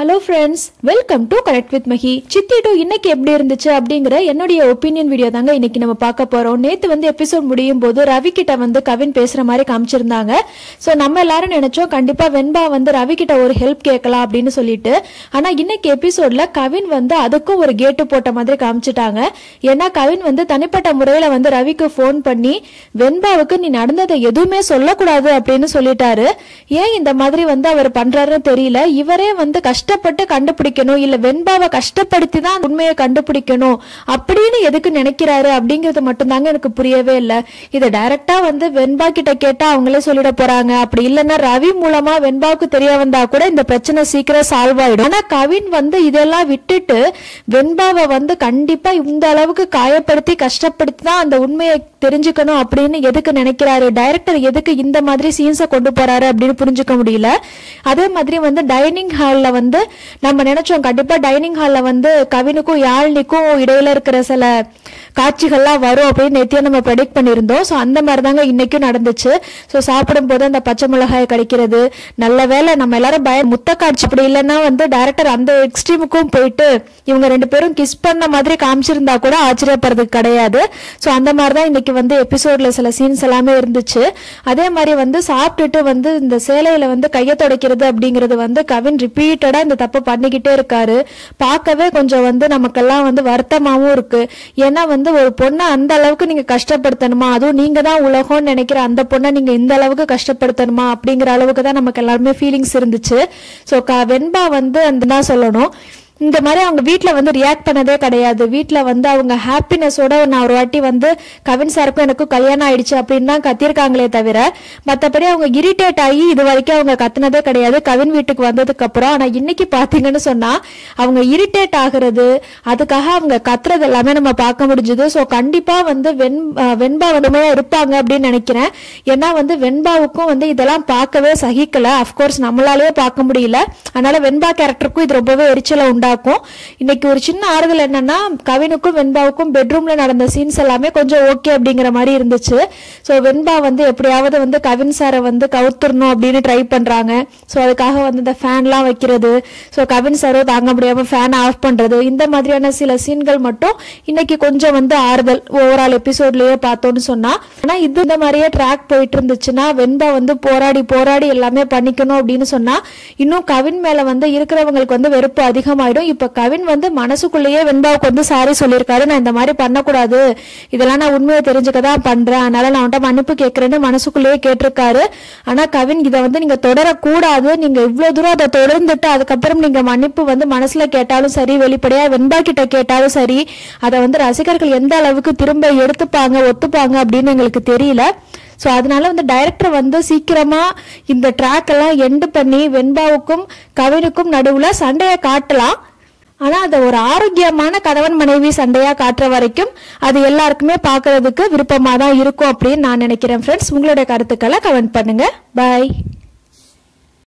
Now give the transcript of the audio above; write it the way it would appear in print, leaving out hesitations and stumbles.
Hello friends, welcome to connect with Mahi. சித்தி டூ இன்னைக்கு எப்படி இருந்துச்சு அப்படிங்கிற என்னுடைய ஒப்பீனியன் வீடியோ தாங்க இன்னைக்கு நம்ம பார்க்க போறோம். நேற்று எபிசோட் முடியும் போது ரவி கிட்ட கவின் பேசுற மாதிரி காமிச்சிருந்தாங்க. ஸோ நம்ம எல்லாரும் நினைச்சோம் கண்டிப்பா வெண்பா ரவி கிட்ட ஒரு ஹெல்ப் கேட்கலாம் அப்படின்னு சொல்லிட்டு. ஆனா இன்னைக்கு எபிசோட்ல கவின் அதுக்கும் ஒரு கேட்டு போட்ட மாதிரி காமிச்சிட்டாங்க. ஏன்னா கவின் தனிப்பட்ட முறையில ரவிக்கு போன் பண்ணி வெண்பாவுக்கு நீ நடந்ததை எதுவுமே சொல்லக்கூடாது அப்படின்னு சொல்லிட்டாரு. ஏன் இந்த மாதிரி அவர் பண்றாருன்னு தெரியல. இவரே கஷ்டப்பட்டு கண்டுபிடிக்கணும், இல்ல வெண்பாவை கஷ்டப்படுத்தி தான் உண்மையை கண்டுபிடிக்கணும் அப்படின்னு எதுக்கு நினைக்கிறாரு அப்படிங்கறது மட்டும்தாங்க எனக்கு புரியவே இல்லை. இதை டைரக்டா வெண்பா கிட்ட கேட்டா அவங்களே சொல்லிட போறாங்க. அப்படி இல்லைன்னா ரவி மூலமா வெண்பாவுக்கு தெரிய வந்தா கூட இந்த பிரச்சனை சீக்கிரம் சால்வ் ஆயிடும். ஆனா கவின் இதெல்லாம் விட்டுட்டு வெண்பாவை கண்டிப்பா இந்த அளவுக்கு காயப்படுத்தி கஷ்டப்படுத்தி தான் அந்த உண்மையை தெரிஞ்சுக்கணும் அப்படின்னு எதுக்கு நினைக்கிறாரு? டைரக்டர் எதுக்கு இந்த மாதிரி சீன்ஸை கொண்டு போறாரு அப்படின்னு புரிஞ்சுக்க முடியல. அதே மாதிரி டைனிங் ஹால்ல நம்ம நினைச்சோம் கண்டிப்பா டைனிங் ஹால்ல கவினுக்கும் யாழ்னிக்கும் இடையில இருக்கிற சில காட்சிகள்லாம் வரும் அப்படின்னு நேத்தியா நம்ம ப்ரெடிக்ட் பண்ணியிருந்தோம். ஸோ அந்த மாதிரி தாங்க இன்னைக்கும் நடந்துச்சு. ஸோ சாப்பிடும் போது அந்த பச்சை மிளகாயை கடிக்கிறது, நல்ல வேலை நம்ம எல்லாரும் முத்த காட்சி. அப்படி இல்லைன்னா டைரக்டர் அந்த எக்ஸ்ட்ரீமுக்கும் போயிட்டு இவங்க ரெண்டு பேரும் கிஸ் பண்ண மாதிரி காமிச்சிருந்தா கூட ஆச்சரியப்படுறதுக்கு கிடையாது. ஸோ அந்த மாதிரி தான் இன்னைக்கு எபிசோட்ல சில சீன்ஸ் எல்லாமே இருந்துச்சு. அதே மாதிரி சாப்பிட்டுட்டு இந்த சேலையில கையை துடைக்கிறது அப்படிங்கிறது கவின் ரிப்பீட்டடா இந்த தப்பு பண்ணிக்கிட்டே இருக்காரு. பார்க்கவே கொஞ்சம் நமக்கெல்லாம் வருத்தமாவும் இருக்கு. ஏன்னா ஒரு பொண்ணை அந்த அளவுக்கு நீங்க கஷ்டப்படுத்தணுமா? அதுவும் நீங்க தான் உலகம்னு நினைக்கிற அந்த பொண்ணை நீங்க இந்த அளவுக்கு கஷ்டப்படுத்தணுமா அப்படிங்கிற அளவுக்கு தான் நமக்கு எல்லாருமே ஃபீலிங்ஸ் இருந்துச்சு. ஸோ வெண்பா அந்த சொல்லணும், இந்த மாதிரி அவங்க வீட்டில் ரியாக்ட் பண்ணதே கிடையாது. வீட்டில் அவங்க ஹாப்பினஸோட நான் ஒரு வாட்டி கவின் சாருக்கும் எனக்கும் கல்யாணம் ஆயிடுச்சு அப்படின்னு தான் கத்திருக்காங்களே தவிர மற்றபடி அவங்க இரிட்டேட் ஆகி இது வரைக்கும் அவங்க கத்துனதே கிடையாது கவின் வீட்டுக்கு வந்ததுக்கு அப்புறம். ஆனால் இன்னைக்கு பார்த்தீங்கன்னு சொன்னா அவங்க இரிட்டேட் ஆகுறது, அதுக்காக அவங்க கத்துறது எல்லாமே நம்ம பார்க்க முடிஞ்சது. ஸோ கண்டிப்பா வெண்பா இருப்பாங்க அப்படின்னு நினைக்கிறேன். ஏன்னா வெண்பாவுக்கும் இதெல்லாம் பார்க்கவே சகிக்கல. அஃப்கோர்ஸ் நம்மளாலேயே பார்க்க முடியல. அதனால வெண்பா கேரக்டருக்கும் இது ரொம்பவே எரிச்சலை உண்டாகும். இன்னைக்கு ஒரு சின்ன ஆறுதல் என்னன்னா கவினுக்கும் வெண்பாவுக்கும் பெட்ரூம்ல நடந்த சீன்ஸ் எல்லாமே கொஞ்சம் ஓகே அப்படிங்கிற மாதிரி இருந்துச்சு. ஸோ வெண்பா எப்படியாவது கவின் சாரை கவுத்துறணும் அப்படின்னு ட்ரை பண்றாங்க. ஸோ அதுக்காக இந்த ஃபேன்லாம் வைக்கிறது, ஸோ கவின் சாரோ தாங்க முடியாம ஃபேன் ஆஃப் பண்றது, இந்த மாதிரியான சில சீன்கள் மட்டும் இன்னைக்கு கொஞ்சம் ஆறுதல் ஓவரால் எபிசோட்லயே பார்த்தோம்னு சொன்னா. ஆனா இது இந்த மாதிரியே ட்ராக் போயிட்டு இருந்துச்சுன்னா வெண்பா போராடி போராடி எல்லாமே பண்ணிக்கணும் அப்படின்னு சொன்னா இன்னும் கவின் மேல இருக்கிறவங்களுக்கு வெறுப்பு அதிகமாயிடும். இப்ப கவின் மனசுக்குள்ளேயே வெண்பாவுக்கு சாரி சொல்லியிருக்காரு, நான் இந்த மாதிரி பண்ணக்கூடாது, இதெல்லாம் நான் உண்மையை தெரிஞ்சுக்கதான் பண்றேன், அதனால நான் அவன்கிட்ட மன்னிப்பு கேட்கறேன்னு மனசுக்குள்ளேயே கேட்டிருக்காரு. ஆனா கவின் இதை நீங்க தொடரக்கூடாது, நீங்க இவ்வளவு தூரம் அதை தொடர்ந்துட்டு அதுக்கப்புறம் நீங்க மன்னிப்பு மனசுல கேட்டாலும் சரி, வெளிப்படையா வெண்பா கிட்ட கேட்டாலும் சரி, அதை ரசிகர்கள் எந்த அளவுக்கு திரும்ப எடுத்துப்பாங்க ஒத்துப்பாங்க அப்படின்னு எங்களுக்கு தெரியல. ஸோ அதனால டைரக்டர் சீக்கிரமா இந்த ட்ராக் எல்லாம் எண்டு பண்ணி வெண்பாவுக்கும் கவினுக்கும் நடுவுல சண்டையை காட்டலாம். ஆனா அதை ஒரு ஆரோக்கியமான கணவன் மனைவி சண்டையா காட்டுற வரைக்கும் அது எல்லாருக்குமே பார்க்கறதுக்கு விருப்பமா தான் இருக்கும் அப்படின்னு நான் நினைக்கிறேன். ஃப்ரெண்ட்ஸ், உங்களுடைய கருத்துக்களை கமெண்ட் பண்ணுங்க. பாய்.